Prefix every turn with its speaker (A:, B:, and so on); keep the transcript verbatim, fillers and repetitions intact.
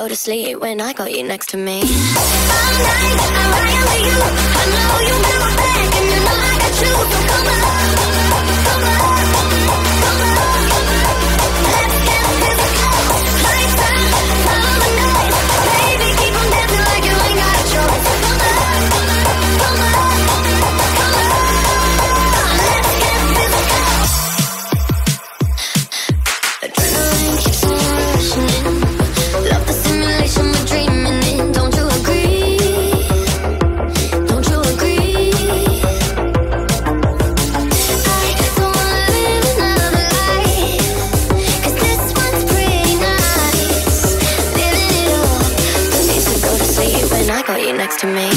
A: go to sleep when I got you next to me. All night, I'm riding with you. I know you got my back, and you know I got you. So come on, come on, come on. Let's get physical. Lights out, follow the noise. Baby, keep on dancing like you ain't got a choice. Come on, come on, come on. Let's get physical. Adrenaline keeps on rushing in. Love the simulation we're dreaming in. Don't you agree? Don't you agree? I don't wanna live another life, 'cause this one's pretty nice. Living it up, don't need to go to sleep when I got you next to me.